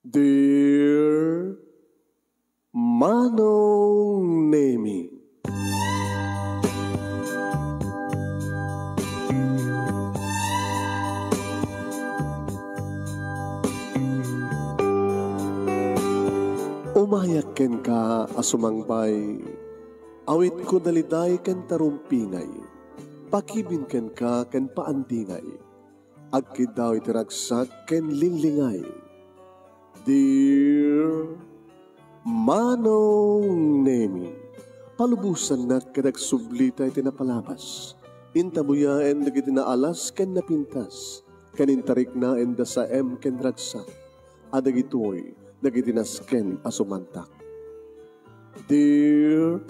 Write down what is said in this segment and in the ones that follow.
Dear Manong Nemi, umayak ken ka asumangbay, awit ko daliday ken tarumpingay, pakibin ken ka ken paandingay, agkid daw itiragsak ken linglingay. Dear Manong Nemi, palubusan na kadagsublita iti napalabas, intabuyaen dagiti naalas ken napintas, kanintarik na enda sa ken ragsak, adagitoy dagiti nasken asumantak. Dear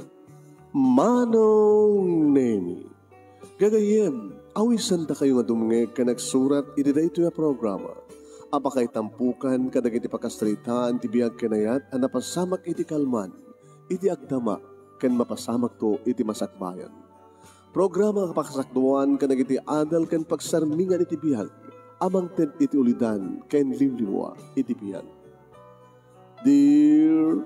Manong Nemi, gagayem, awisan da kayo nga dumngeg ka nagsurat iti daytoy a programa. Apakay tampukan kadagiti pakastrita ti biyag kenayat a napasamak iti kalman, iti agdama, ken mapasamak to iti masakbayan. Programa kapakasakduan kadagiti adal ken pagsarmingan iti biyag, amang ted iti ulidan ken liwliwa iti biyag. Dear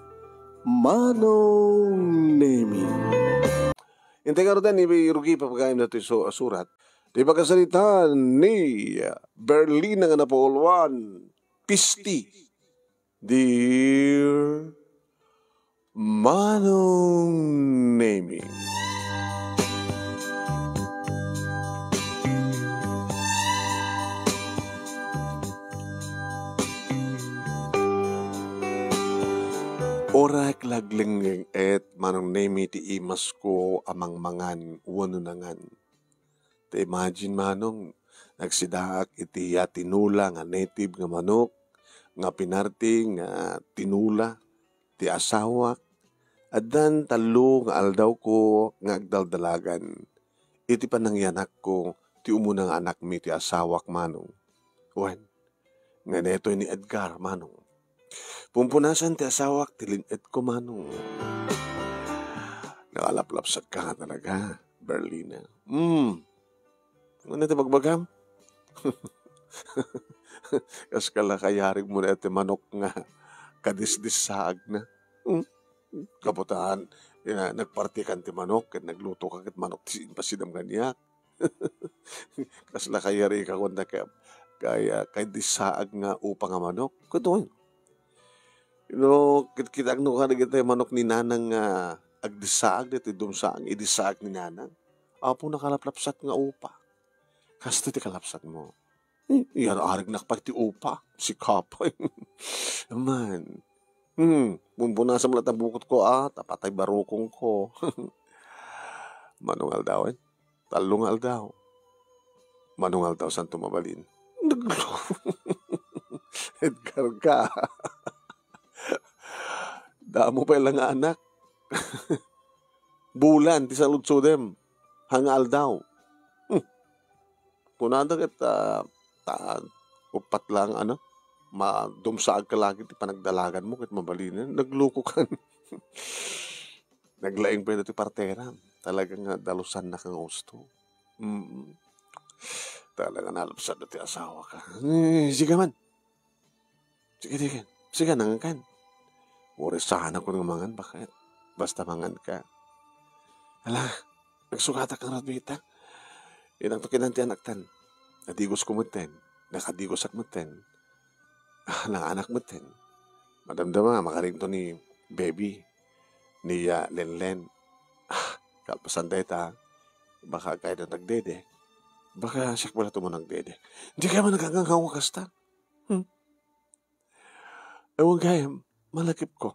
Manong Nemi, Intay ka rin ni Rugi papagayam na ito surat. Di pagkasalita ni Berlin nga napulwan, Pisti. Dear Manong Nemi, orak laglingeng et Manong Nemi ti imas ko amang mangan wanunangan. Te imagine Manong, nagsidaak iti tinula nga native nga manok, nga pinarti nga tinula, ti asawak, adan talo nga aldaw ko nga agdaldalagan. Iti panangyanak ko, ti umunang anak mi ti asawak Manong. Wen, nga neto ni Edgar Manong. Pumpunasan ti asawak, tilinit ko Manong. Nakalaplapsat ka nga talaga, Berlina. Ano ito magbagam? Kas kala kayarig mo na ito manok nga kadisdisaag na. Kaputaan, nagpartikan ti manok, kat nagluto ka kat manok ti pasidam ganyak. Kas la kayarig ka kung kay disaag nga upang nga manok. Kutuin. Kitag no ka na manok ni nanang agdisaag, ito dumsaag, idisaag ni nanang. Apo nakalaplapsat nga upa. Kasta ti kalapsat mo. Iyan arig nakpag ti upa. Si kapoy. Man. Bumbunasan mo lang bukot ko tapatay barukong ko. Manong aldaw talong aldaw. Manong aldaw san tumabalin. Edgar ka. Damo pa ilang anak. Bulan ti saludsudem. Hangal daw. Kunanda kat upat lang dumsaag ka lagi ti panagdalagan mo kat mabalinan. Nagluko kan. Naglaing pa ti partera. Talagang dalusan na kang gusto. Talagang nalapsad na ti asawa ka. Sige man. Sige. Sige nangan kan. Urisahan ako ng mangan. Bakit? Basta mangan ka. Ala, nagsugata kang ratbita. Inang to kinanti anaktan. Nadigos ko muten. Nakadigos ak muten. Nang anak muten. Madamdama, makaring to ni baby. Ni Lenlen. Kalpasan deta. Baka kahit na nagdede. Baka siyak pala ito mo nagdede. Hindi kaya man nagkangangkaw kasta. Ewan kaya, malakip ko.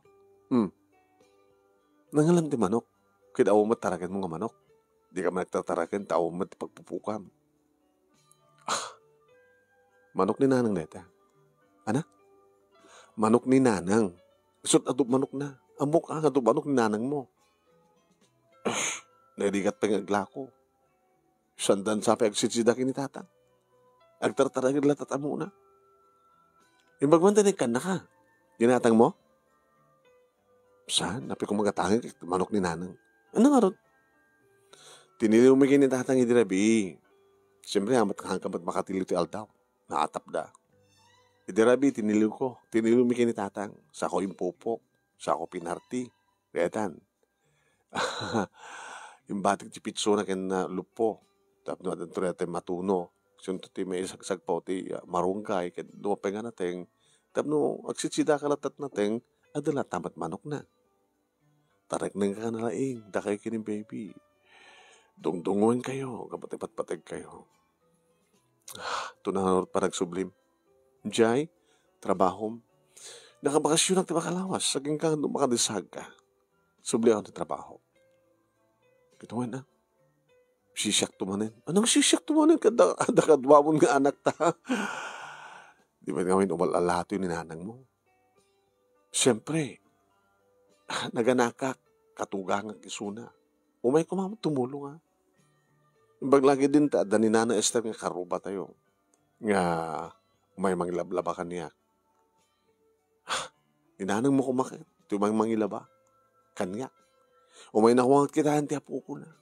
Nangalam di manok. Kaya mo taragan mo nga manok. Di ka man nagtataragan, tao mo pagpupukam. Manok ni nanang neta. Anak? Manok ni nanang. Isot adob manok na. Amok adob manok ni nanang mo. Narigat pa yung aglako. Sandan sa pag-sitsidakin ni tatang. Agtartaragin latat mo na. Yung bagmantanig ka na ka. Ginatang mo? Saan? Napi kong magatangin manok ni nanang. Ano nga ron? Tinilumigin ni tatang idirabi. Siyempre, amat hangkamat makatili ti aldaw. Naatap da. Idirabi, tiniliw ko. Tiniliw mi kinitatang. Sa ako impupok. Sa ako pinarti. Retan. Yung batik ti pitso na ken na lupo. Tapno adan to natin matuno. Sunto ti may isagsag po ti marunggay. Ken dumapay nga natin. Tapno agsitsida kalatat natin. Adala tamat manok na. Tarik nang ka nalaing. Dakay kini baby. Dungdunguin kayo. Kapatipat-patag kayo. Tunangarot pa nagsublim. Jay, trabahom. Nakabakasyon ang tibakalawas. Saging ka makadisag ka. Subli ako ng trabaho. Kituan na. Sisyak tumanin. Anong sisyak tumanin? Kadakadwamon nga anak ta. Di ba gawin umalalato yung ninanang mo? Siyempre, naganakak, katugang ang isuna. Umay kumamot, tumulong ha. Imbag lagi din ta, daninana Esther nga karuba tayo. Nga, umay mangilablaba ka niya. Ninanang mo kumakit, tumay mangilaba. Kanya. Umay nakuha kita, hanti apo ko na.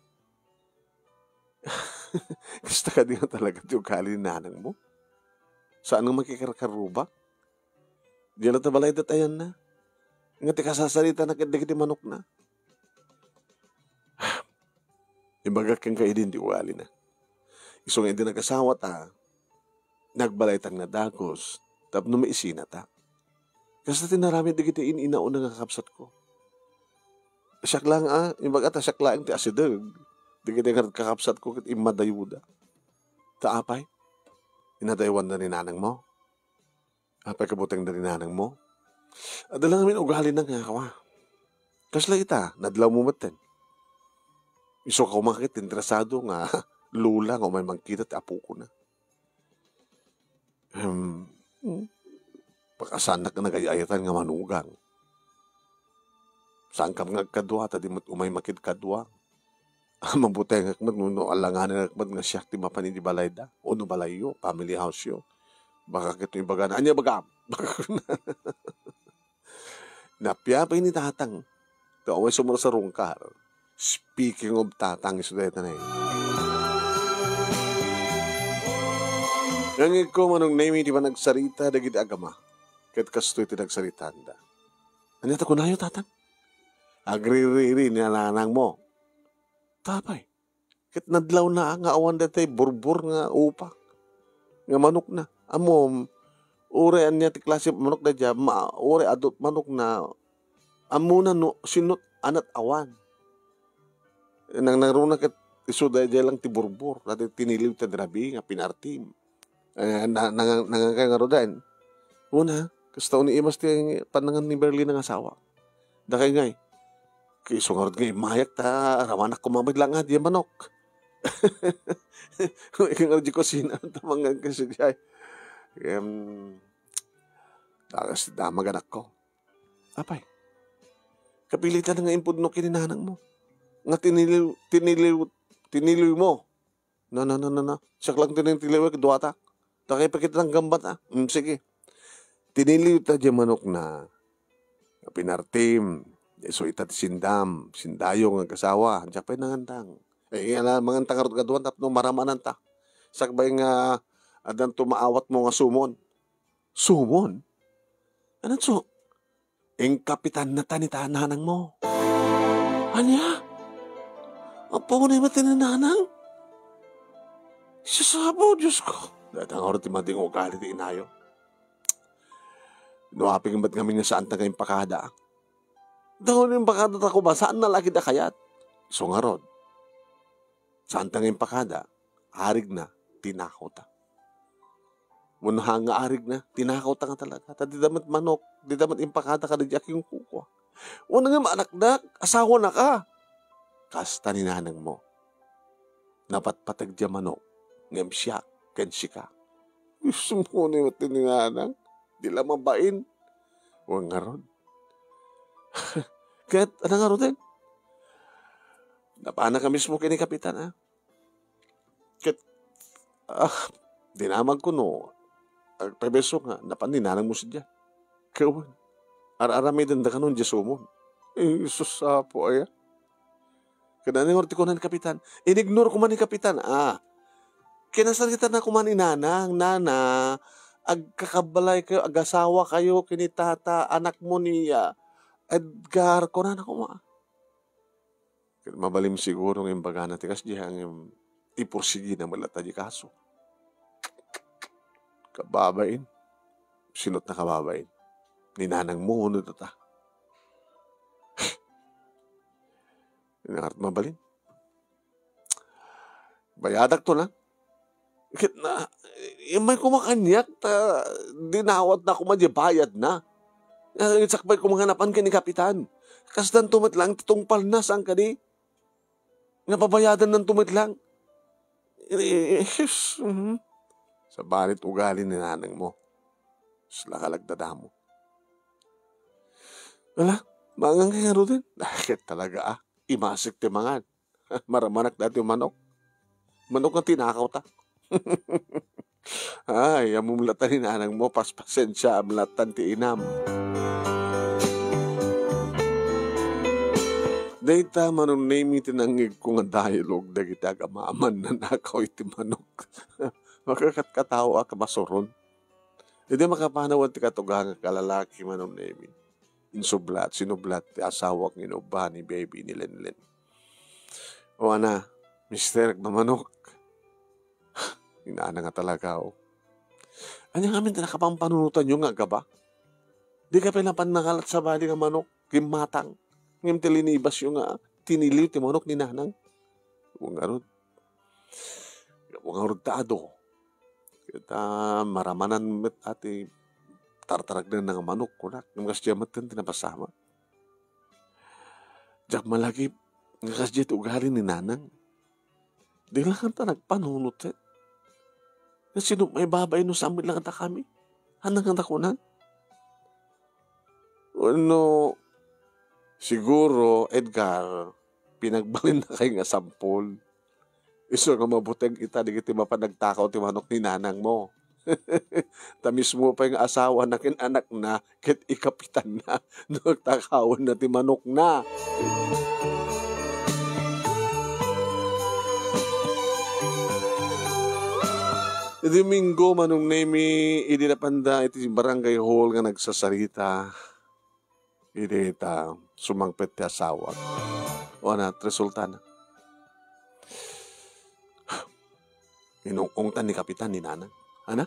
Gusto ka din talaga yung kali ninanang mo? Saan nga makikirakaruba? Diyan na tabalay datayan na. Nga ti kasasalita na kadagiti manok na. Imbaga kang kaidin di uwali na. Isong hindi nagkasawa ta, nagbalay tang nadagos, tapno may isina ta. Kasi tinarami di kita inaon nga kakapsat ko. Siyak lang imbaga ta siyak lang ti asideg. Di kita kakapsat ko kit imadayuda. Taapay, inadaywan na ni nanang mo. Apay kabuteng na ni nanang mo. Adala namin ugali na nga kawa. Kasla ita, nadlaw mo maten. Iso ka umakit, interesado nga, lula nga may mangkita at apo ko na. Pagkasanak na nagayayatan nga manugang. Saan ka nga kadwa, tadi umay makit kadwa. Mabutay nga akmat, no alanganin akmat nga siyak ti mapanin di balay da. O no balay yo, family house yo. Baka kito yung baga na, anya baga? Napya pa ini tatang. Ito, may sumura sa rungkar. Speaking of tatang, iso dahil na yun. Nangig ko manong name, di ba nagsarita, dagit agama. Kahit kastoy ti nagsarita anda. Ano yata kunayo tatang? Agri-riri nilalanang mo. Tapay. Kahit nadlaw na nga awan datay, burbur nga upa. Nga manok na. Amom, ure anya ti klase manok na dyan, ure adult manok na, amuna no, sinot anat awan. Nang naruna kat iso dahil lang ti burbur, dati tiniliw ta drabi, nga pinartim. Nangangkay nga rodan. Una, kasta ni imas ti panangan ni Berlin ng asawa. Dakay ngay, kaiso nga rod ngay, mayak ta, rawanak kumamag lang nga, di manok. Ikaw nga di kusina, tamangan kasi siya. Tagas damag anak ko. Apay, kapilitan na nga impudno kininanang mo. Nga tiniliw mo. Na. Siyak lang tiniliw, duwata. Takay pa kita ng gambat sige. Tiniliw ta dyan manok na pinartim. So itat sindam, sindayong ang kasawa. Diyak pa'y nangantang. Mangantang karot kaduan, tapno maramanan ta. Sakbay nga, adan tumaawat mo nga sumon. Sumon? Ano so? Ing kapitan na tanitahanang mo. Anya? Apo ko na yung matinananang? Sasabo, Diyos ko. Datang oras timading ugali ti inayo. Nuaping ba't kami nga saan na kayong pakada? Dahon yung pakada ko ba? Saan na lagi na kayat? So nga rod. Saan na kayong pakada? Arig na, tinakaw ta. Muna nga arig na, tinakaw ta nga talaga. Ta di damat manok, di damat impakada ka nagyak yung kuko. Una nga maanakdak, asawa na ka. Kasta ni nanang mo. Napatpatag dya manok, ngem siya, ken sika. Gusto mo na yung tininanang, di lang mabain. Huwag nga ron. Kahit, ano nga ron din? Napana ka mismo kini kapitan, Kahit, dinamag ko no, prebeso nga, napaninanang mo siya. Kawan, ara-aramay danda ka nun, Jesumon. Isus po, aya. Kananang orti ko na ni kapitan. Inignore ko man ni kapitan. Kinasalitan na ko man ni nanang, nana, agkakabalay kayo, agasawa kayo, kinitata, anak mo ni Edgar, kunan ako ma. Mabalim siguro ng baga na tikas di ang ipursigi na malata di kaso. Kababain. Sinot na kababain. Ninanang mo, ano ta? Inangat mabalin. Bayadak to lang. Kit na, may kumakanyak, dinawat na kumadyabayad na. Sakbay kumanganapan ka ni Kapitan. Kasdan tumit lang, titungpal na saan ka di? Napabayadan ng tumit lang. Sa balit ugali ni nanang mo. Sila kalagdada mo. Wala, mangang kaya din. Bakit talaga imasik ti mangan. Maramanak dati yung manok. Manok na tinakaw ta. Ay, amumlatan ni nanang mo, paspasen siya, amlatan ti inam. Dahita manong name itinangig ko nga dialogue na kita kamaman na nakaw iti manok. Makakatkatawa ka masuron. Hindi makapanawan ti katugang kalalaki manong name. Insublat, sinublat, ti asawak inuba ni baby ni Lenlen. O ana, mister na manok. Inaana nga talaga o. Anya nga amin nakapampanunutan nyo nga ba? Di ka pinapan nakalat sa bali nga manok, kimatang. Ngayon tilinibas yung tiniliw ti manok ni nanang. Huwag nga rod taado. Kita maramanan met ati tartarag na nga manok kunak. Nang kasya matan tinapasama. Diyak malagi nga kasya iti ugali ni nanang. Di lang kanta nagpanunot eh. Na sino may babay no sambil lang kanta kami. Hanang kanta kunan. Ano, siguro, Edgar, pinagbalin na kayo nga sampol. Iso nga mabuteng kita, di kiti mapanagtakaw ti manok ni nanang mo. Tamis mo pa yung asawa na kinanak na, kit ikapitan na, nagtakawan na ti manok na. Domingo manong nemi, idi na panda, iti barangay hall nga nagsasarita. Idi ita sumangpet ti asawa. O na, resulta na. Inungungtan ni Kapitan ni Nanang. Ana?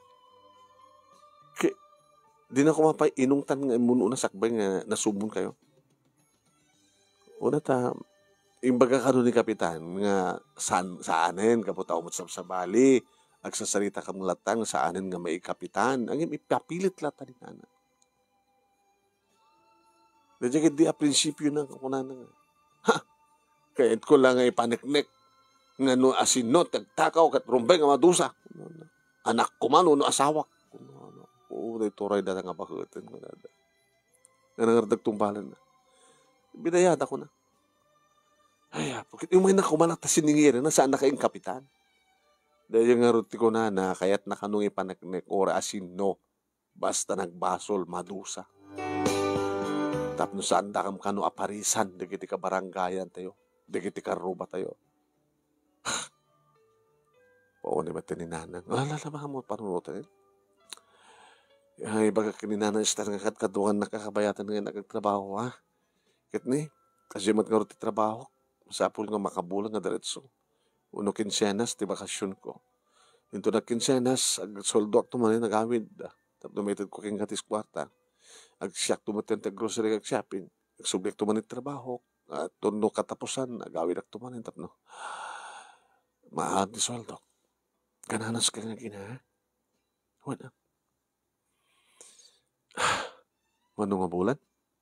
Di na ko mapay inungtan nga imuno na sakbay nga nasubon kayo. Una ta, imbaga ka ni Kapitan nga saanin kaputa umot sa bali. Agsasarita ka mong latang saanin nga may Kapitan. Ang ipapilit lata ni Nanang. Dahil di a prinsipyo ng kakunan nga. Ha! Kahit ko lang ay paniknik. Nga no asinot, tagtakaw, kat rumbay nga madusa. Anak ko man, no asawa. Oo, turay na nga bakutin ko na. Nga nangardag tumbalan na. Binayad ako na. Ay, bakit yung may nakumanak ta siningiri na saan na kayong Kapitan? Dahil yung ngaruti ko na kaya't nakanong ipanaknik ora asino. Basta nagbasol, madusa. Tapos saan da kam kano aparisan, digiti ka baranggayan tayo, digiti ka ruba tayo. Oo, ni ba't tininanang? Alalama mo, panunutan yun. Ay, baga kininanang istar nga kaduan nakakabayatan nga nagtrabaho, ha? Kit ni, kasi mat nga ruti trabaho, masapul nga makabulang nga diretso. Uno kinsenas, ti bakasyon ko. Ito na kinsenas, soldo ak tumanin nagawid. Tapos dumitid ko king katis kwarta. Agsiyak tumatin ta grocery kag shopping. Agsublik tumanin trabaho. At tundo katapusan, nagawid ak tumanin. Tapos no, mahal ni soldo. Kananas ka nga gina, wala. Mano nga bulan?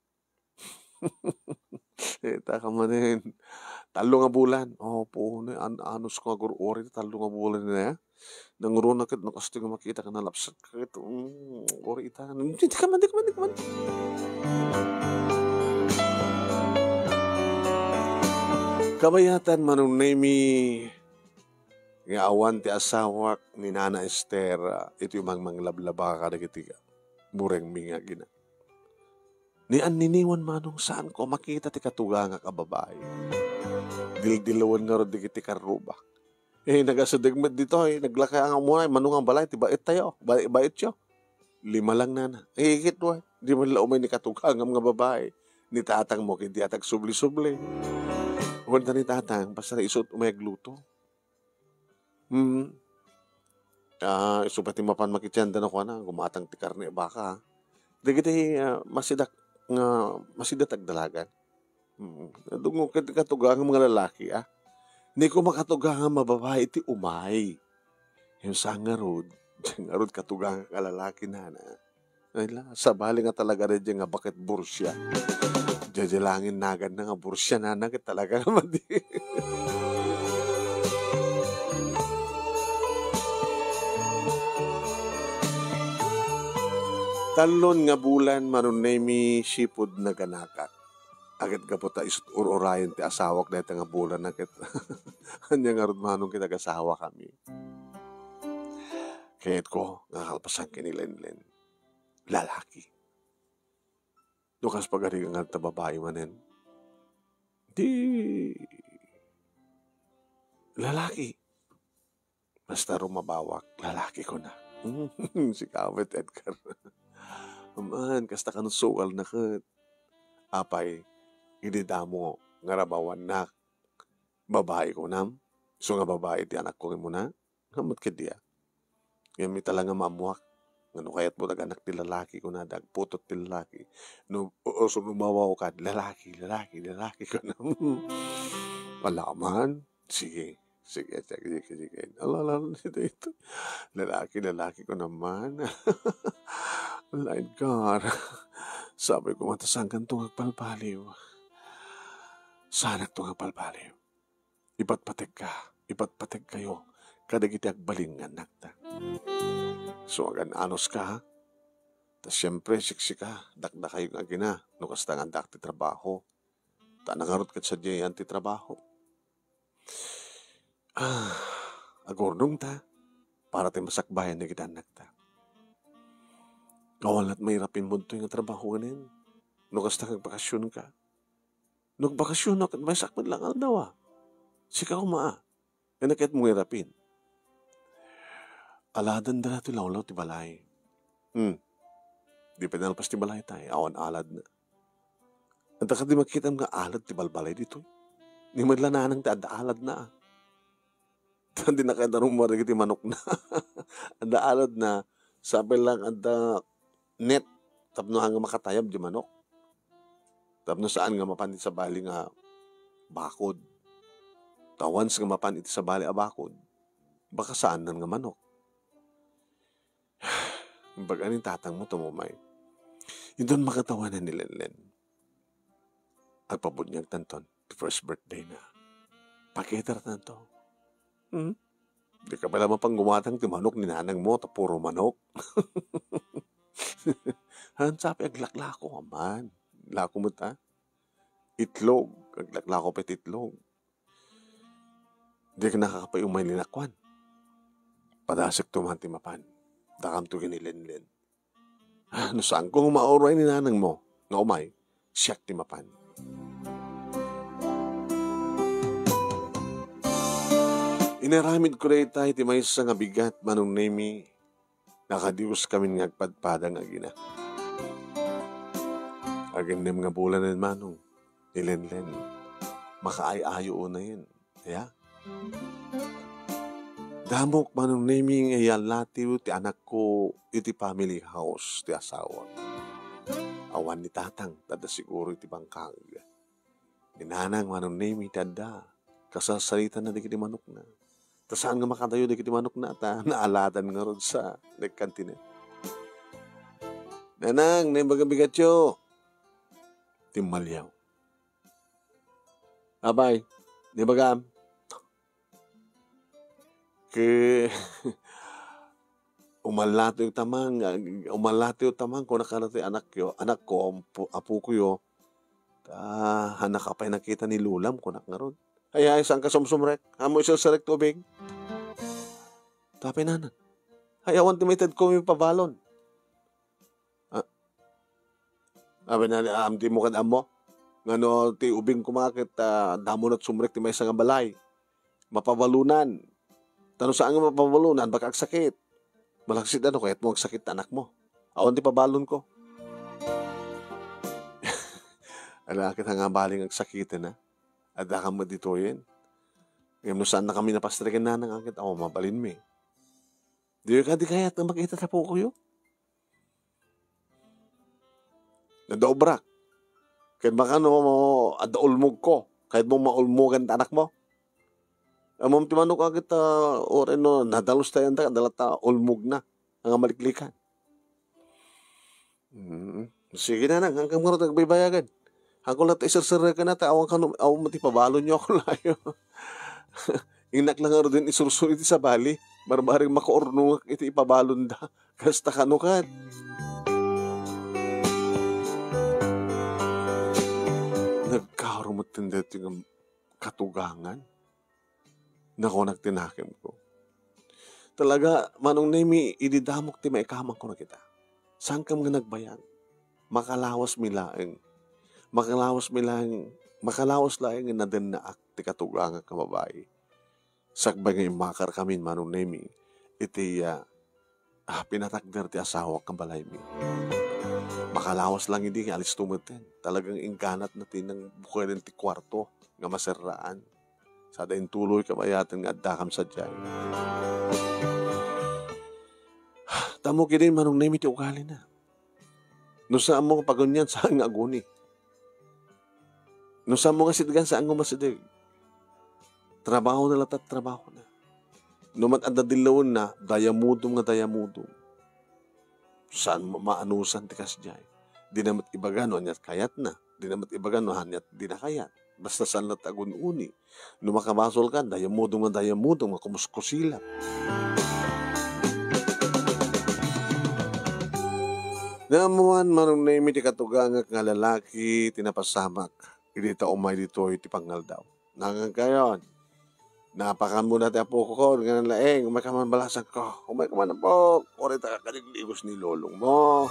Taka manin. Talo nga bulan. Oh, po, anos ko nga ori, talo nga bulan na. Nanguro na kit, nakasti nga makita ka na lapsat ka ito. Ori ita. Di ka man. Kabayatan manong nemi nga awan ti asawak ni Nana Esther, ito yung manglablaba ka nagitiga. Mureng minga gina. Ni niniwan manong saan ko makita ti katuga nga kababae. Dildilawan nga ro di kiti karuba. Nagasadagmat dito, naglakay ang muna, manungang balay, bait tayo, bait siya. 5 lang na. Higit mo, di man lang umay ni katugang ang mga babae. Ni tatang mo, hindi atag subli-subli. Huwag ni tatang, basta na isot umay gluto. Iso pati mapan makitsyanda na ko na, gumatang ti karne baka. Dagiti masidat agdalagan. Dungo katugang ang mga lalaki, Hindi ko makatugang ang mababae iti umay. Yung sangarod katugang ang lalaki na. Sabali nga talaga rin dyan nga bakit bursya. Jajalangin nagad na nga bursya na talaga naman di. Talon nga bulan manunemi sipod na ganakak. Agad ka po ta isut urayan ti asawak na nga bulan agad. Hanya nga manong kinag-asawa kami. Kaya't ko nga kalpasan kinilenlen. Lalaki. Dukas pagari nga ta babae manen. Di lalaki. Basta rumabawak, lalaki ko na. Si Kawit Edgar. Man, kasta ka nusukal na kat. Apay, hindi damo nga rabawan na babae ko nam. So nga babae ti anak ko mo na. Hamot ka diya. Yan mi talaga mamuak. Ano kaya't mo nag-anak ti lalaki ko na. Dagputot ti lalaki. No, so lumawaw ka. Lalaki ko na. Wala man. Sige. Alala ito. Lalaki ko naman. Lain God. Sabi ko, matasang kantong agpalpaliw. Sana itong agpalpaliw. Ipatpatek kayo. Kadagiti agbalingan nakta. So, agan anos ka, ha? Tas siyempre, siksika. Dakda kayo nga gina. No, kasta nga dak ti trabaho. Tanangarot kat sa diyan ti trabaho. Agordong ta. Para tayo masakbayan na kita anak ta. Kawalat may rapin mo ito yung trabaho ganin. No kasta kag-bakasyon ka. No bakasyon na kat may sakman lang ang dawa. Sika kumaa. Kanakit mo rapin. Aladan na ito lawlaw ti balay. Di pinalpas ti balay tayo. Awan alad na. At ka di makita mga alad ti balbalay dito. Ni madlananang ti alad na. Hindi na kaya rumari ti manok na. Anda alad na. Sabi lang anda net. Tapno nga makatayab di manok. Tapno saan nga mapan sa bali nga bakod. Tawans nga mapan iti sa bali a bakod. Baka saan nan nga manok. Baga aning tatang mo tumumay. Yung doon makatawanan ni Lenlen. Agpabunyag tanton. First birthday na. Pakitar tanto. Di ka pala mapang gumatang ti manok ni nanang mo. Puro manok. Sabi aglaklako aman. Lako mo ta. Itlog. Aglaklako pa itlog. Di ka nakakapay umay linakwan. Padasik tumanti mapan. Dakam to ginilenlen. No saan kung mauray ni nanang mo, nga umay, siyak ti mapan. Inaramid ko rin tayo ti may nga bigat manong nemi, nakadius kami nga agpadpadang agina. Aginem nga bulanan manong, nilenlen, makaay-ayo na yun. Kaya? Damok manong naming ayalatiw ti anak ko iti family house ti asawa. Awan ni tatang, tada siguro iti bangkag. Ninanang manong naming tada, kasasalitan na di kiti manok na. Ta saan nga makatayo di kiti manok na ta, naaladan nga ron sa nagkantine. Nanang, naimbagabigatyo. Timalyaw. Abay, naibagam. Umalato yung tamang ko nakalati anak ko, apo ko yo, hanak kapay nakita ni lulam ko nakngaron. Ay, saan ka sumsumrek? Hamo isang sarek tubig. Tapi nanan. Ay, awan timited ko yung pabalon. Sabi na, di mo kadam mo. Ngano, ti ubing kumakit, damo na't sumrek ti may isang balay. Mapabalunan. Tanong saan nga mapabalunan, baka sakit. Malaksid ano, kaya't mo sakit anak mo. Awan ti pabalon ko. Alakit nga baling agsakitin na. Ada ka mo dito yun. Ngayon no saan na kami napastrikin na ng angkit, ako mabalin mi. Di ka di kaya na makita sa po ko yun. Nadobrak. Kahit baka no, adaulmog ko. Kahit mo maulmogan ta anak mo. Amom ti manok agit ore no, nadalos tayo anda, dalata ulmog na. Ang maliklikan. Sige na nang, hanggang mo nagbaybayagan. Ako lang isasara ka na, awang ka, awang mati pabalon niyo ako layo. Inak lang nga din isursun iti sa bali. Barbaring makaornungak iti ipabalon da. Kasta kanukat. Nagkarumot tindet yung katugangan. Nako nagtinakim ko. Talaga, manong nemi, ididamok ti maikamang ko na kita. Saan ka mga nagbayang? Makalawas milaeng. Makalawas laeng na din na akti katugangan ka babae. Sakbay ngayon makar kami, manong nemi, iti pinatakder ti asawa kang balay mi. Makalawas lang hindi, alis tumutin. Talagang ingganat natin ng bukay ng ti kwarto nga maserraan. Sa dahin tuloy kabayatan nga adakam sa dyan. Tamo kini manong nemi ti ugali na. No saan mo pagunyan saan nga aguni. No saan mo nga sidgan saan nga masidig. Trabaho na latat trabaho na. No mat adadilawon na dayamudom nga dayamudom. Saan maanusan ti kasjay. Di namat ibagano anyat kayat na. Di namat ibagano hanyat di na kayat. Basta saan na tagun-uni. No makabasol ka, dayamudong nga kumuskusilap. Namuan manong naimi ti katugangak nga lalaki tinapasamak. Idita umay dito iti pangal daw. Nangang kayon. Napakan mo natin po ko nga laeng. Umay ka man balasan ko. Umay ka man po. Orita ka kaligligos ni lolong mo.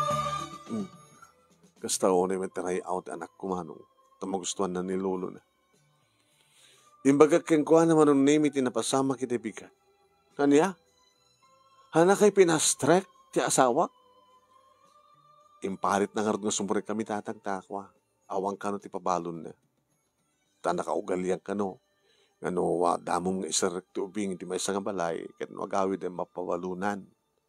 Kasta ko na yung try out anak ko manong. Tamagustuhan na ni lolo na. Imbaga keng kuha naman ng name tinapasama kita bigat. Kanya? Hana kay pinastrek ti asawa? Imparit na nga rin nga sumurik kami tatagtakwa. Awang ka no ti pabalon na. Ta nakaugalian ka no. Ano, damong nga isarek ti ubing ti may nga balay. Kat magawid ay mapawalunan.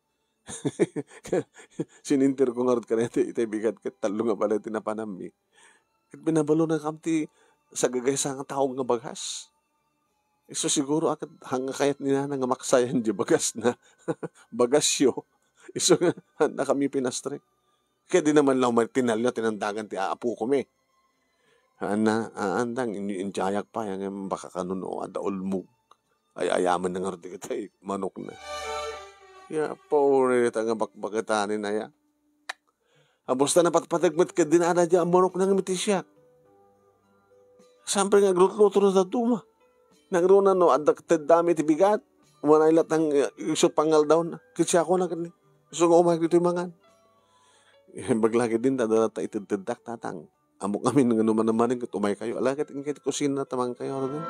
Sinintir ko nga rin ka na iti bigat kat talo nga balay tinapanami. Kat binabalo na kamti sa gagaysa nga tao nga bagas. So siguro akat hanga kayat nila nga maksayan di bagas na bagasyo. Iso nga na kami pinastrek. Kaya di naman lang tinalyo tinandagan ti aapu ko me. Andang injayak pa yan baka kanuno adaulmog. Ay ayaman na nga rin kita manok na. Ya pore nga bakbakatanin na ya. Abusta na patpatagmat ka din ana dyan, manok nang mitisyak. Sampre nga glutluto na sa tuma. Nagruna no, adakted dami ti bigat. Umanay lahat ng iso pangal daw na. Kitsi ako na kani. Iso nga umay dito yung mangan. Baglagi din, tadala ta itiddak tatang. Amok kami nga naman naman yung umay kayo. Alagit yung kusina na tamang kayo. Ano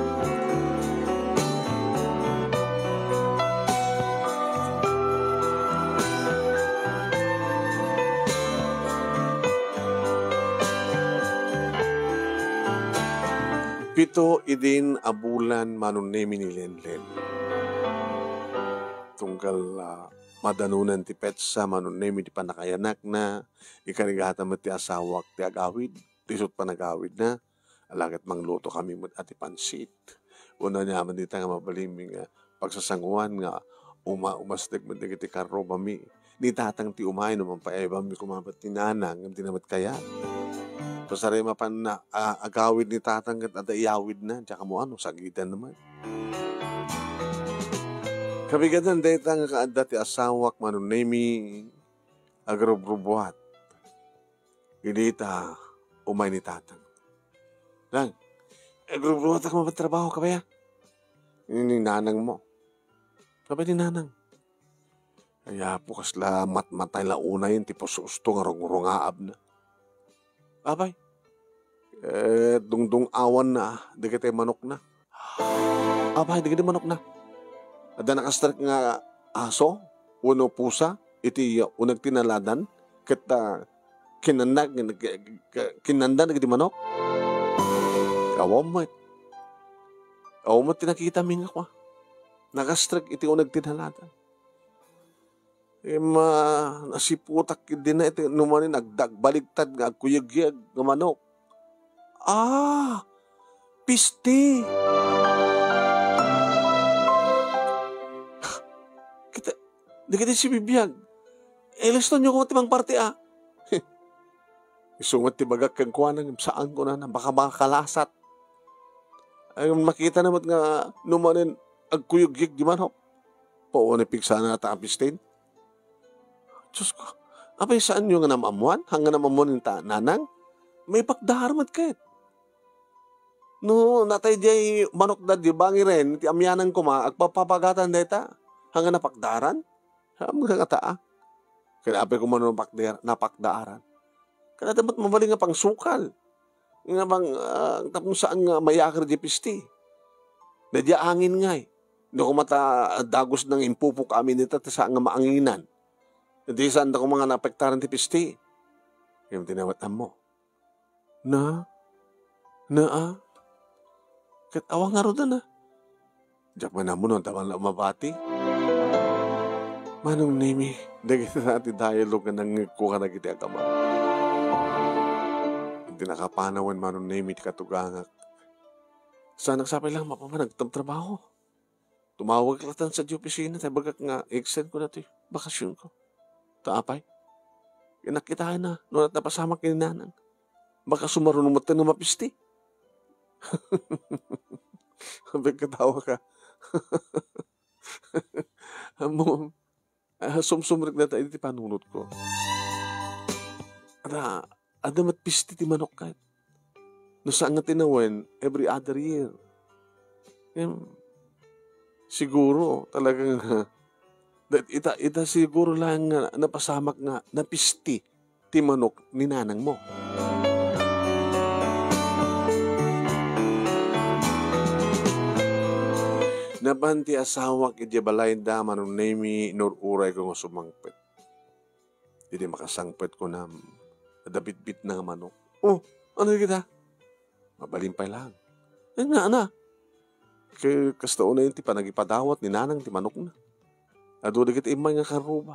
Pito idin abulan manunemi ni Lenlen. Tunggal madanunan ti petsa manunemi ti panakayanak na ikarigata mo ti asawak ti agawid. Tisot pa nagawid na. Alagat mangluto kami mo at pansit. Una niya man dita nga mabaliming pagsasanguan nga umasdag mo ti karo bami. Ni tatang ti umay naman pa bami kumabat ti nanang ang tinamat kaya. Pasari mapan na agawid ni tatang at iyawid na. Tsaka mo sagitan naman. Kabigatan deta nga kaadda ti asawak manunemi agrobrubuhat. Idita umay ni tatang. Lang, agrobrubuhat ako mapatrabaho ka ba ya? Ini nanang mo. Sabi ni nanang. Kaya po kasla matmatay la una yun tipo susto nga rungaab na. Abay, dungdung awan na, di kita manok na. Abay, di kita manok na. Ada nakastrak nga aso, uno pusa, iti unag tinaladan, kita kinandag di manok. Awamot. Awamot tinakita minga ko. Nakastrak iti unag tinaladan. Nasiputak din na iti numanin nagdagbaligtad nga kuyag-yag nga manok. Pisti. Di kita si bibiyag. Ilaston nyo kung timang parte Isungat ti bagak kang kuha ng saan ko na baka kalasat. Ay makita naman nga numanin agkuyog-yig di manok. Paunay pigsa na ta pistin. Diyos ko. Apay saan nyo nga namamuan? Hanggang namamuan yung nanang? May pagdaharmat kahit. No, natay di manok da di bangi rin. Ti amyanan ko agpapapagatan deta. Hanggang napagdaran? Mga kataa. Kaya apay ko man napakdaaran. Kaya dapat mabaling nga pang sukal. Nga bang tapos saan nga mayakar di pisti. Nadya angin nga Hindi ko dagos ng impupo kami nito saan nga maanginan. Hindi saan ko mga napektaran di pisti. Yung tinawatan mo. Kat awang nga ro na. Diyak man na mo nun, tawang mabati. Manong nimi, dagit na natin dialogue na nangkuha na kita kama. Hindi nakapanawan manong nimi katugangak. Saan nagsapay lang mapaman, nagtamtrabaho. Tumawag lang sa di opisina, tayo bagak nga, extend ko na ito bakasyon ko. Taapay. Inakitaan na, nung at napasama kininanang. Baka sumarunong mo na mapisti. Habig katawa ka. Sumsumrik na tayo iti panunod ko. Adamat pisti ti manok kahit. No saan nga tinawen, every other year. Siguro talagang ita siguro lang nga napasamak nga napisti ti manok ni nanang mo. Nabanti asawak iti balay da manong nemi nor uray ko nga sumangpet. Hindi makasangpet ko na dabit-bit na manok. Ano kita? Mabalimpay lang. Ana. Kaya kastaon na yun ti panagipadawat ni nanang ti manok na. Ado digit imay nga karuba.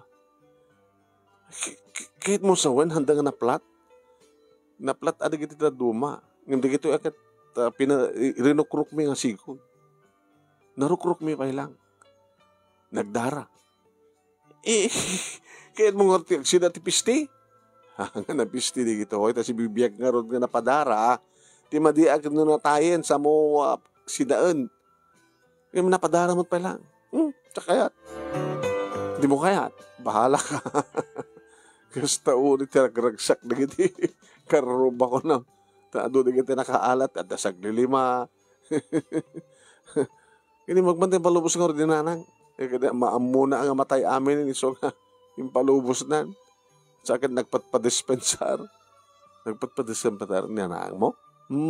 Kahit mo sawen handa nga naplat. Naplat adigit ita duma. Ngam digit ito akat rinukruk mi nga sigod. Narukruk mi pay lang. Nagdara. Kahit mo nga sida ti pisti. Nga napisti di gito. Ita si bibiyag nga rod nga napadara. Ti madiag no natayen sa mo sidaan. Kaya napadara mo pa lang. Kayat. Hindi mo kayat. Bahala ka. Kasta ulit ragsak na giti. Karuba ko na. Taado na giti nakaalat. At dasag lilima. Kini magbantay palubos nga rin nanang. Kaya maamuna ang matay amin. So nga, yung palubos na. Sa akin nagpatpadispensar. Nagpatpadispensar ni nanang mo.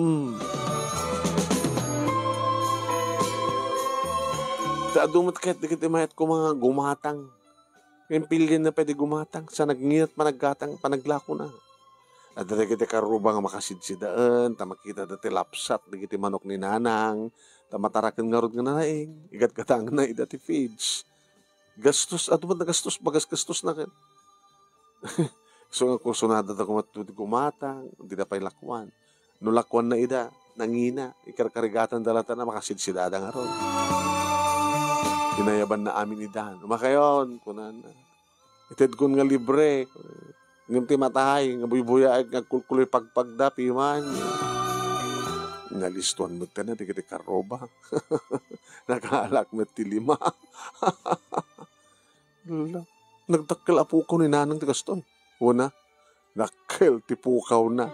Taadumot kahit di kita mayat ko mga gumatang. Yung pilin na pwede gumatang. Sa nagngirat managgatang, panaglako na. At dati kita karuba nga makasidsidaan. Tamakita dati lapsat. Di kita manok ni nanang. Tamatarakan nga ron nga nanaing. Igat katang na idati feeds. Gastos. At na gastos. Bagas-gastos na kan. So nga kung sunada na kumatuti gumatang. Hindi na pa'y lakwan. No lakwan na ida. Nangina. Ikarkarigatan dalata na makasidsidada nga ron. Ginayaban na amin ni Dan. Umakayon. Kunan na. Ited kun nga libre. Ngam ti matahay. Nga buy-buya ay nga kulkuloy pagpagdapi man. Nalistuan mo na, di kita karoba. Nakaalak mo ti lima. Nagdakkel apukaw ni nanang ti kaston. Una, nakkel ti pukaw na.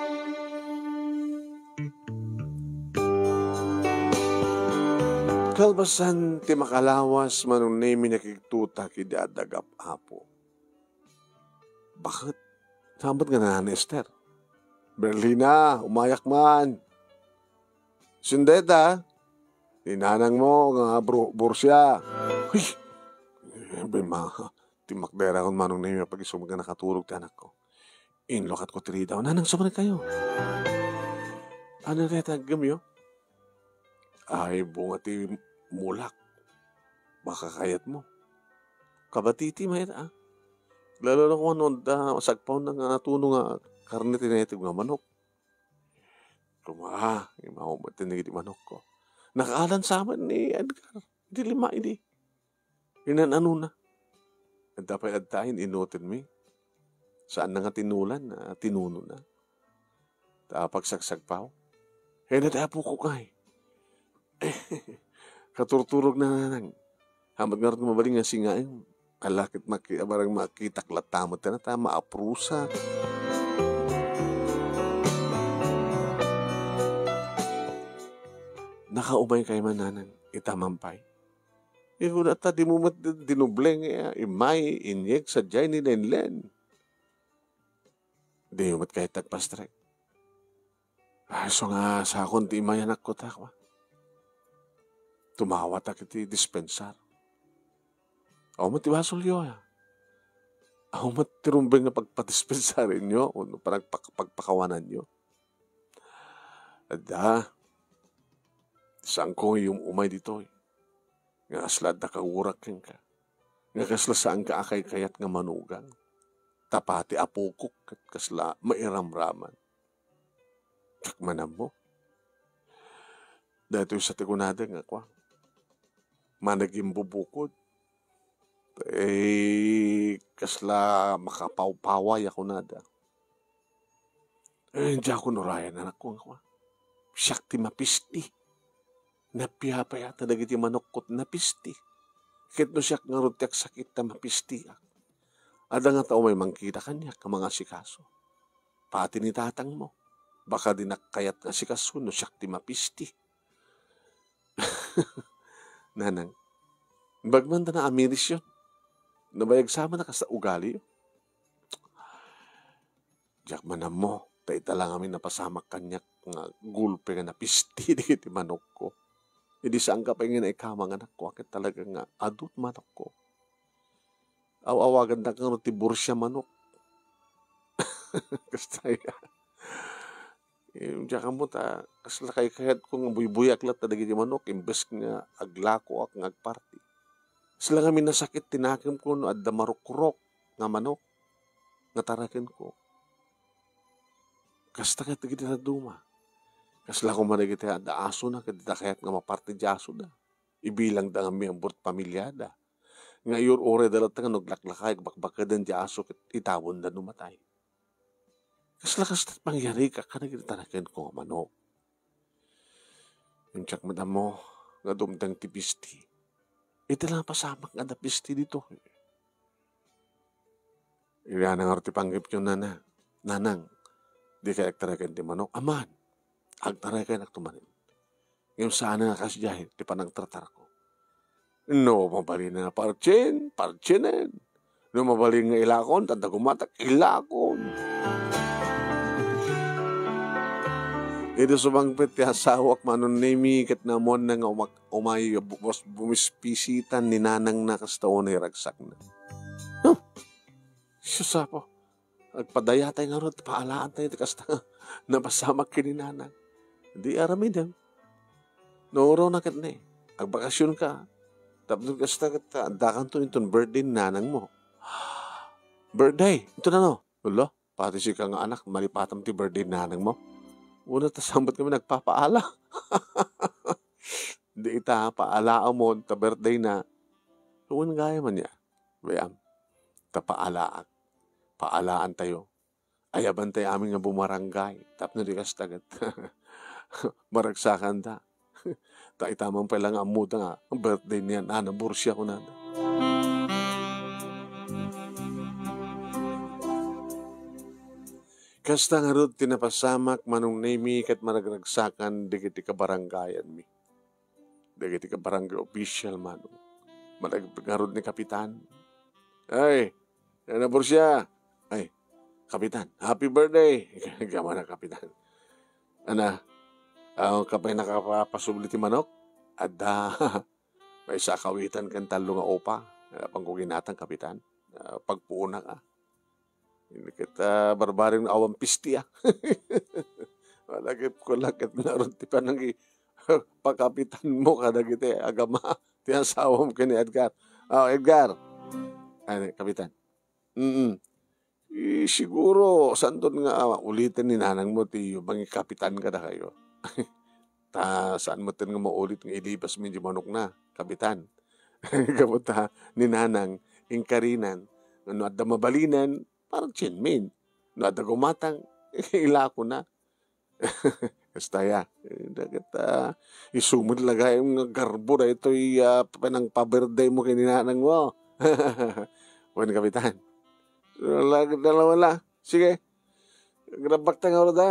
Kalbasan ti makalawas manong nemi nakiktuta ki dadagap apo. Bakit? Sambat nga na Esther. Berlina, umayak man. Sundeta, Ninanang mo, nga bursya. Uy! Timakdera akong manong na yung pag-isumag na nakatulog ti anak ko. Inlokat ko tiri daw. Nanang sumunod kayo. Ano na tagam yun? Ay, bunga ti mulak. Baka kayat mo. Kabatiti mayat Lalo na kung ano, sagpaw na nga natuno nga karne tinetib nga manok. Imahumatin na manok ko. Nakaalan sa amin ni Edgar. Hindi lima, hindi. Ano na. At dapat adtahin, inotin mi. Saan na nga tinulan na tinuno na. Pagsagsapaw. Nadapo ko kay. Katurturog na nanang. Hamad nga rin mabaling nga singain. Alakit barang makitaklat tamot na tama aprusa. Nakaumay kay mananang itamampay. Yung nata di mo dinubleng imay inyek sa jay ni Lenlen. Di mo kahit tagpastrek. So nga sa akong di mayanak ko takwa. Tumawa ta kiti dispensar. Ako matibasol yun. Ako matirumbeng na pagpadispensarin nyo. O parang pagpakawanan nyo. Ada, saan ko yung umay dito Nga aslad na kaurak ka. Nga kasla saan ka akay kayat nga manugang. Tapati apukok kat kasla mairamraman. Kakmanan mo. Dahil sa tigunada nga kwa. Managing bubukod. Kasla makapawpaway ako nada. Hindi ako nurayan anak ko nga. Siyak ti mapisti. Napiyapay ata dagiti manokot napisti. Kit no siyak nga rutiak sakit na mapisti. Ada nga tao may mangkita kanya ka mga sikaso. Pati ni tatang mo. Baka dinakayat nga sikaso no siyak ti mapisti. Nanang, bagman na amiris yun. Nabayag sama na ka sa ugali. Diyak manam mo, taita lang amin napasamak kanyak nga gulpe nga napisti di kiti manok ko. Hindi saan ka pa yung ikamang anak ko, akit talaga nga adult manok ko. Awagan na kang tibursya manok. Kastaya. Diyak mo ta, kasla kay kahit kong buy-buyak lat na dagiti manok, imbes nga aglako ak nga agparty. Sila kami nasakit, tinakim ko no, at damarok-kurok nga manok, nga tarakin ko. Kasta ka tigiti na duma. Kasla ko managiti da aso na, kadita kaya't nga maparti di aso na. Ibilang da nga miyambort pamilyada. Nga yor ore dalat nga naglaklakay, bakbakadan di aso, itawon na numatay. Kasla pangyari ka, kanagiti tarakin ko nga manok. Yung tsak madam mo, nga dumdang tipisti. Ito lang pasamak nga napisti dito. Iyan ang arti panggip yung nanang, di kaya agtarakan di manok, aman, agtarakan agtumanin. Yung sana nga kasyahin, di pa nang tratar ko. No, mabali na parchinen. No, mabali nga ilakon, tanda gumatak, ilakon. Ito sumangpit ti asawak manon nemi ket namon na nga umay bumispisitan ni nanang nakastaon ay ragsak na. Susa po. Agpadaya tayo nga ron, paalaan tayo kasta napasamak kini nanang. Di aramidem. Nooro na kat na agbakasyon ka. Tapos kasta kita, andakan to itong birthday nanang mo. Birthday? Ito na no. Ulo, pati si ka nga anak, malipatam ti birthday nanang mo. Una tasambot kami nagpapaala. Hindi ita, paalaan mo, ta birthday na. Tuwan gaya man niya. Bayam, tapaalaan. Paalaan tayo. Ayaban tayo amin nga bumarangay. Tap na di kastagat. Maragsakan ta. Ta itamang pala nga amuta nga. Ang birthday niya, nabursya ko na. Kasta nga rin tinapasamak manong nemi kat managragsakan digiti ka barangayan mi. Digiti ka barangay official manong. Managgarod ni kapitan. Ay, nabursya. Ay, kapitan, happy birthday. Gama na kapitan. Ana, kapay nakapasubli ti manok? Ada, may sa kawitan kan talo nga opa. Pangkuginatang kapitan. Pagpuuna ka. Hindi kita barbaring na awang pisti Malagip ko lakit na ron ti panang pagkapitan mo kada kita agama. Tinasawa mo kini Edgar. Edgar. Ano, kapitan. Siguro, saan doon nga ulitin ni nanang mo ti yung kapitan ka na kayo. Saan mo tin nga maulit nga ilibas mo yung manok na, kapitan. Kaputa ni nanang, ingkarinan, no adda mabalinan, parang chinmin. No adda gumatang, ila ko na. Kastaya, dagat isumod lagay yung garbo na ito panang pa-birthday mo kininanang mo. Wan kapitan. Dalawa. Sige. Grabak ta nga da.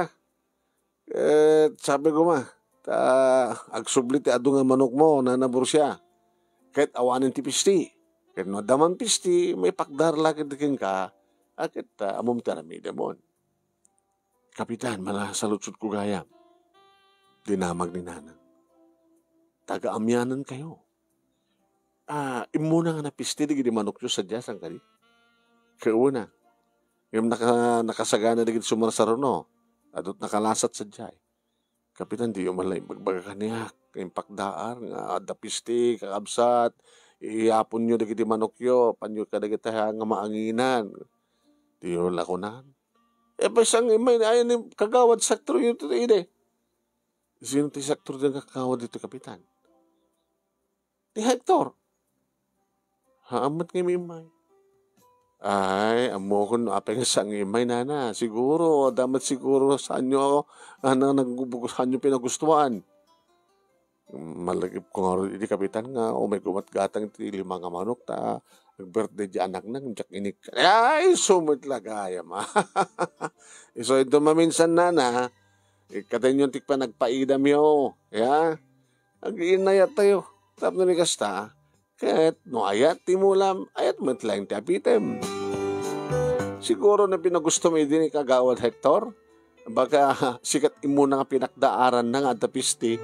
Sabi ko agsublit ado nga manok mo na nabur siya. Kahit awanin ti pisti. Kahit no daman pisti, may pakdar lakit dikin ka. Akit amom taramida mo. Kapitan, malasalutsut ko gaya. Dinamag ni nanang. Taga-amyanan kayo. Imuna nga napisti di manok nyo sadya sang kari. Kauna. Yung nakasagana di sumarsaro no. Adot nakalasat sadya. Kapitan, di yung malay magbaga kaniya. Kayong pakdaar nga dapisti, kakabsat. Iapon nyo di manok nyo. Panyo ka di nga maanginan. Di yung lakonan. Pasang may ayan yung kagawad saktor yun ito ide. Sino ti saktor din kagawad dito, kapitan? Ti Hector. Amat ng imay. Ay, amo ko no apeng sang imay nana. Siguro, damat siguro saan nyo saan nyo pinagustuhan. Malagip ko nga rin, kapitan nga, may gumatgatang ti 5 nga manok ta. Nag-birthday di anak nang jak inik. Ay, sumut lagaya ma. So, ito maminsan nana, katay nyo tikpa nagpaidam yo. Ya? Ag-iinayat tayo. Tap na ni kasta, kahit no ayat timulam, ayat matlang ti apitem. Siguro na pinagusto mo din ni kagawad Hector. Baka sikat imo na nga pinakdaaran na nga tapisti.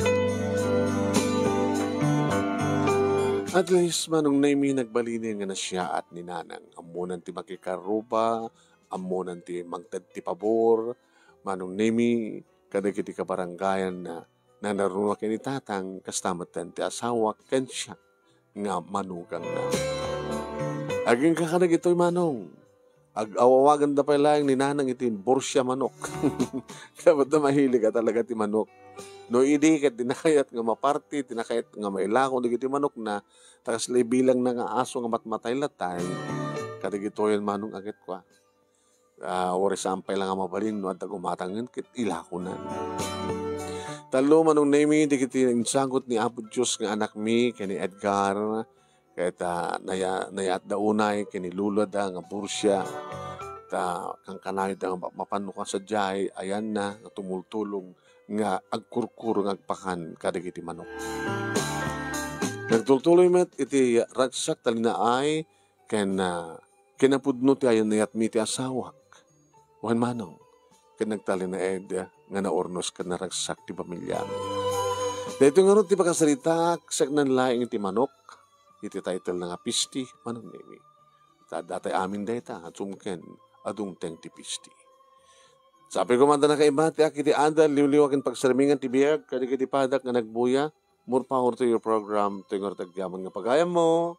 At least manong naimi nagbalini nga na siya at ni nanang. Amunan ti makikaruba, amunan ti magtad ti pabor, manong naimi kadagiti kabarangayan na nanarunwa kini tatang kastamatan ti asawa ken siya nga manugang na. Aging kakanag ito'y manong. Ag-awawagan da pa lang ni nanang iti borsya manok. Dapat na mahilig ka talaga ti manok. No idi kat tinakayat nga maparty, tinakayat nga mailako iti manok na takas bilang na nga aso nga matmatay latay. Kadigito yun manong agit kwa. Ori sampay lang nga mabalin no at umatangin kit ilako na. Talo manong nami di kiti insagot ni Apo Diyos nga anak mi kani Edgar kahit nayat daunay kini lulod nga bursya kang kanay da mapanukan sa jay ayan na tumultulong nga agkurkur nga agpakan kadagiti manok. Nagtultuloy met iti ragsak talinaay ken kinapudno ti ayon nayat mi ti asawak. Wan manong ken nagtalinaed nga naornos ken naragsak ti pamilya. Dito nga ron ti pagkasalita sagnan laing iti manok iti title nga pisti manong nemi. Datay amin data at sumken adung teng ti pisti. Sabi ko man na kaiba, ti akiti andal, liwliwakin pagsarmingan ti biyag, kadikiti padak nga nagbuya, more power to your program, tingor tagyaman nga pagayam mo,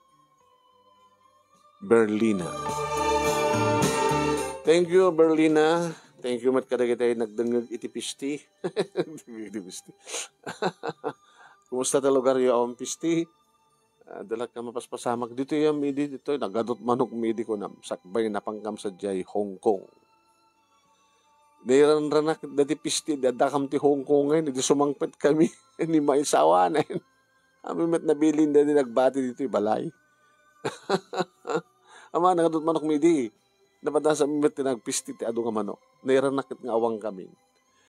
Berlina. Thank you, Berlina. Thank you, mat kadagitay nagdangag iti pisti. Iti pisti. Kumusta ta lugar yung pisti? Dalag ka mapaspasamak. Dito yung midi, dito, nagadot manok midi ko na, sakbay na pangkam sa Jai, Hong Kong. Nairan-ranak dati pisti, dadakam ti Hong Kong ngayon, di sumangpet kami, ni maisawa na yun. Kami met nabilin na nagbati dito yung balay. Ama, nagadot manok midi. Dapat sa met nagpisti ti ado nga manok. Nairan-nakit nga awang kami.